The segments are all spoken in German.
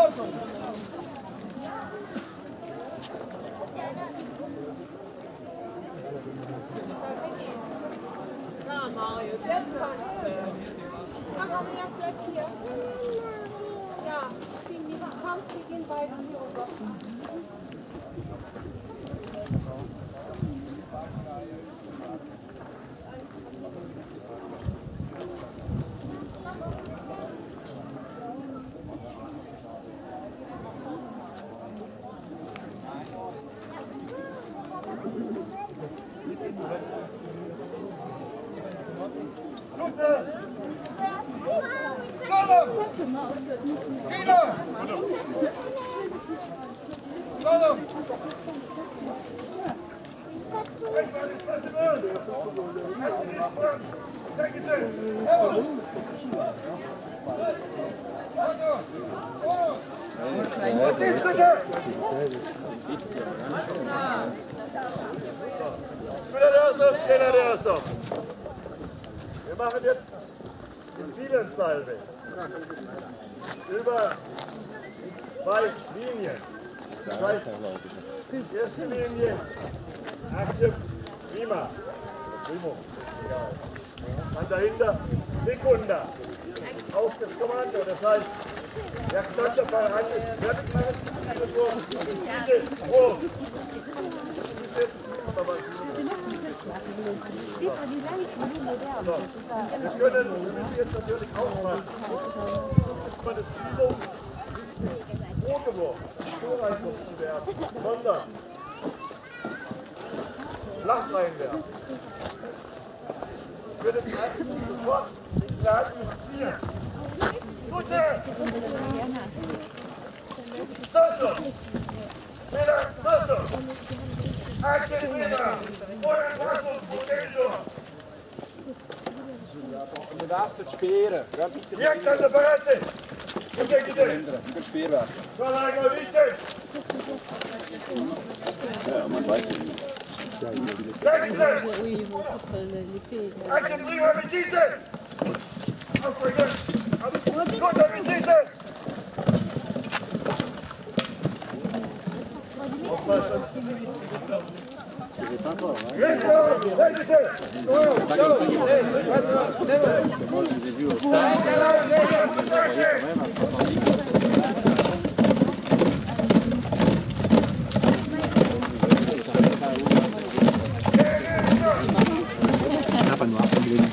Ordnung. Ja, Marius, jetzt kannst du. Mach mal mehr Fleck hier. Ja, die Kampf, die gehen beide hier rüber. Wir machen jetzt den Bielensalve über 2 Linien. Das heißt, die erste Linie, Aktiv, Prima. Primo, egal. Dann dahinter, Sekunda. Auf das Kommando, das heißt, der Knatter bei Aktiv, fertig machen, bitte, hoch. Wir müssen jetzt natürlich aufpassen, dass man das Übung nicht vorgeworfen, Vorreiter zu werden, sondern flach reinwerfen. Für den ersten sofort den Glas justieren. Gute! Sasso! Wieder Sasso! Anche prima! Ora Sasso! Je darf het speren. Jak tam do parety! Ucieknij! Het speren. Kolega, widzicie! Ja, man weiß ja nicht. Anche prima, widzicie! Aufbringen! Gut, widzicie! Aufpassen! Aber nur abgelehnt.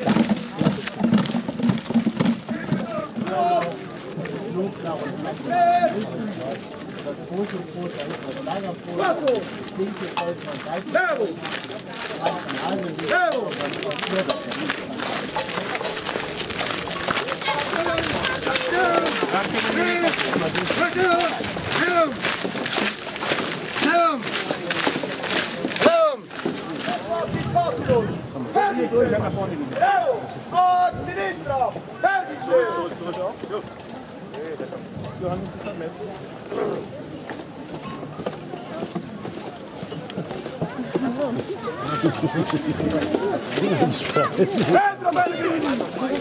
A sinistra! Vertice! Pedro Pellegrini!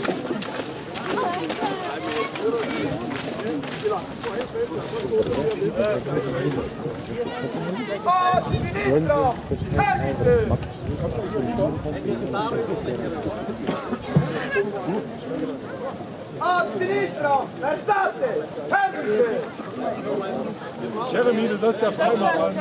A sinistra! Vertice! A sinistra! Versate! Vertice! Jeremy, du sollst ja frei machen.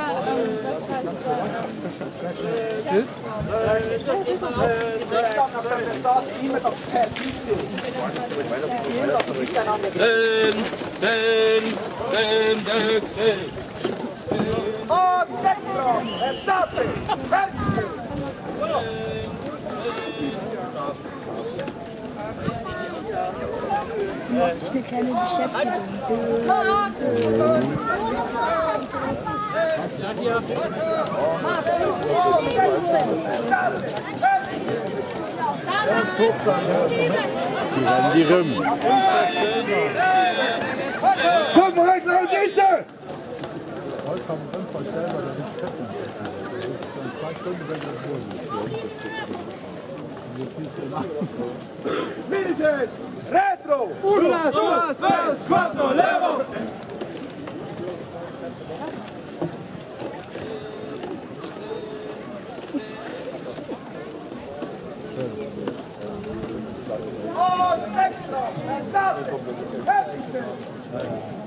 A destra! Versate! Vertice! Macht sich eine kleine Beschäftigung. Die Rüben. Komm, rechts, nach Dienste! Vollkommen unvorstellbar, dass ich treffen muss. In 2 Stunden sind wir vor. Finish! Retro! 1, 2, 3, 4, levo!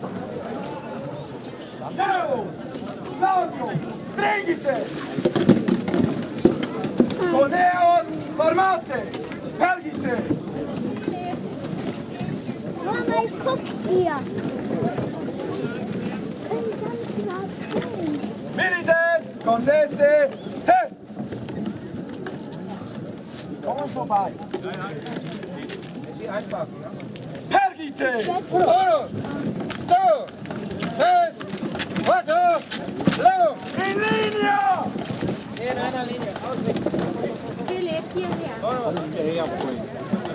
Ciao! Claudio! Brigitte! Coneos! Formate! Pergite! Mama, ich guck ihr. Milites! Concesse! Te! Kommen vorbei! Pergite! Uno, dos, tres, cuatro, luego. In linea! En einer Linie, ausrichten. Philipp, hierher. Uno,